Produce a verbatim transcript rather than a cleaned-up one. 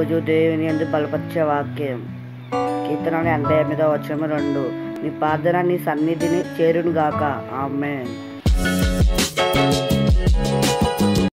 ప్రతిరోజు దేవుని యందు బలపరిచే వాక్యం. కీర్తనలు ఎనభై ఎనిమిదవ వచనం రెండు. నీ ప్రార్థన నీ సన్నిధిని చేరును గాక. ఆమేన్.